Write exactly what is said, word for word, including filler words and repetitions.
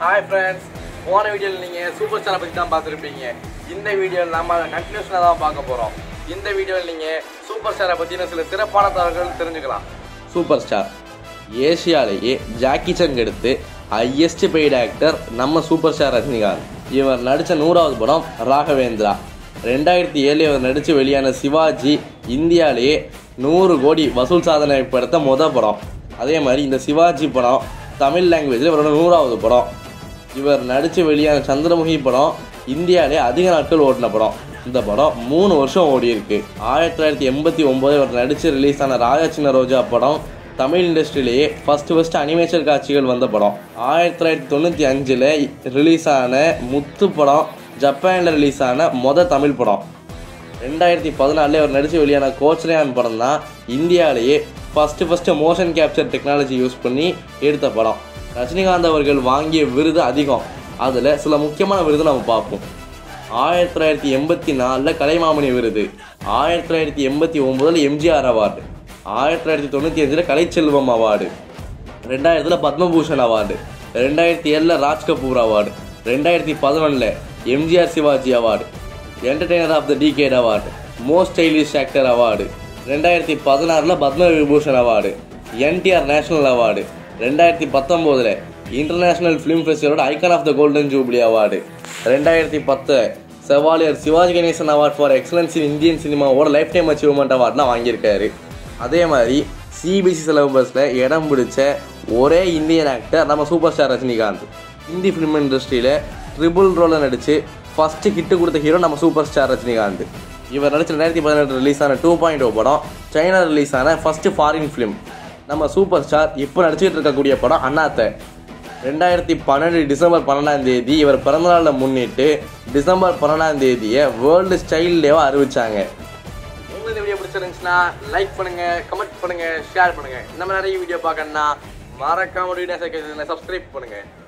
Hi friends, போன வீடியோல நீங்க சூப்பர் ஸ்டாரை பத்தி தான் பார்த்திருப்பீங்க. இந்த வீடியோல நாம கண்டினியூஷனா தான் பார்க்க போறோம். இந்த வீடியோல நீங்க சூப்பர் ஸ்டாரை பத்தின சில சிறப்பான தகவல்கள் தெரிஞ்சுக்கலாம். சூப்பர் ஸ்டார் ஏசியாலேயே ஜாக்கி சான் அடுத்து ஹையஸ்ட் பெய்டு ஆக்டர் நம்ம சூப்பர் ஸ்டார் ரஜினிகாந்த். இவர் நடித்த நூறாவது படம் ராகவேந்திரா. ரெண்டாயிரத்தி ஏழு இவர் நடித்து வெளியான சிவாஜி இந்தியாவிலேயே நூறு கோடி வசூல் சாதனை படுத்த மொதல் படம். அதே மாதிரி இந்த சிவாஜி படம் தமிழ் லாங்குவேஜில் இவரோட நூறாவது படம். இவர் நடித்து வெளியான சந்திரமுகி படம் இந்தியாவிலே அதிக நாட்கள் ஓடின படம். இந்த படம் மூணு வருஷம் ஓடி இருக்கு. ஆயிரத்தி தொள்ளாயிரத்தி எண்பத்தி ஒம்பது இவர் நடித்து ரிலீஸ் ஆன ராஜா சின்ன ரோஜா படம் தமிழ் இண்டஸ்ட்ரியிலேயே ஃபஸ்ட்டு ஃபஸ்ட்டு அனிமேஷன் காட்சிகள் வந்த படம். ஆயிரத்தி தொள்ளாயிரத்தி தொண்ணூற்றி அஞ்சில் ரிலீஸ் ஆன முத்து படம் ஜப்பானில் ரிலீஸ் ஆன மொதல் தமிழ் படம். ரெண்டாயிரத்தி பதினாலில் இவர் நடித்து வெளியான கோச்சரையான் படம் தான் இந்தியாவிலேயே first first motion capture technology use பண்ணி எடுத்த படம். ரஜினிகாந்த் அவர்கள் வாங்கிய விருது அதிகம். அதில் சில முக்கியமான விருது நம்ம பார்ப்போம். ஆயிரத்தி தொள்ளாயிரத்தி எண்பத்தி நாலில் கலைமாமணி விருது, ஆயிரத்தி தொள்ளாயிரத்தி எண்பத்தி ஒம்போதில் எம்ஜிஆர் அவார்டு, ஆயிரத்தி தொள்ளாயிரத்தி தொண்ணூற்றி அஞ்சில் கலைச்செல்வம் அவார்டு, ரெண்டாயிரத்தில் பத்மபூஷன் அவார்டு, ரெண்டாயிரத்தி ஏழில் ராஜ் கபூர் அவார்டு, ரெண்டாயிரத்தி பதினொன்றில் MGR Sivaji award, entertainer of the decade award, most stylish actor award, ரெண்டாயிரத்தி பதினாறில் Padma Vibhushan award, NTR national award, ரெண்டாயிரத்தி பத்தொம்போதில் இன்டர்நேஷ்னல் ஃபிலிம் ஃபெஸ்டிவலோட icon of the golden jubilee award, ரெண்டாயிரத்தி பத்து chevalier Sivaji Ganesan award for excellence in Indian சினிமாவோட லைஃப் டைம் அச்சீவ்மெண்ட் அவார்ட்லாம் வாங்கியிருக்காரு. அதே மாதிரி சிபிஎஸ்சி சிலபஸில் இடம் பிடிச்ச ஒரே இந்தியன் ஆக்டர் நம்ம super star Rajinikanth. Hindi film இண்டஸ்ட்ரியில் ட்ரிபிள் ரோலில் நடித்து ஃபஸ்ட்டு ஹிட்டு கொடுத்த ஹீரோ நம்ம சூப்பர் ஸ்டார் ரஜினிகாந்த். இவர் நடிச்ச ரெண்டாயிரத்தி பதினெட்டு ரிலீஸ் ஆன டூ பாயிண்ட் ஓ படம் சைனா ரிலீஸ் ஆன ஃபஸ்ட்டு ஃபாரின் ஃபிலிம். நம்ம சூப்பர் ஸ்டார் இப்போ நடிச்சிட்டு இருக்கக்கூடிய படம் அண்ணாத்த. ரெண்டாயிரத்தி பன்னெண்டு டிசம்பர் பன்னெண்டாம் தேதி இவர் பிறந்தநாளில் முன்னிட்டு டிசம்பர் பன்னெண்டாம் தேதியை வேர்ல்டு ஸ்டைல் டேவாக அறிவிச்சாங்க. உங்களுக்கு இந்த வீடியோ பிடிச்சிருந்துச்சுன்னா லைக் பண்ணுங்க, கமெண்ட் பண்ணுங்க, ஷேர் பண்ணுங்க. இந்த மாதிரி நிறைய வீடியோ பார்க்கணும்னா மறக்காம சப்ஸ்கிரைப் பண்ணுங்க.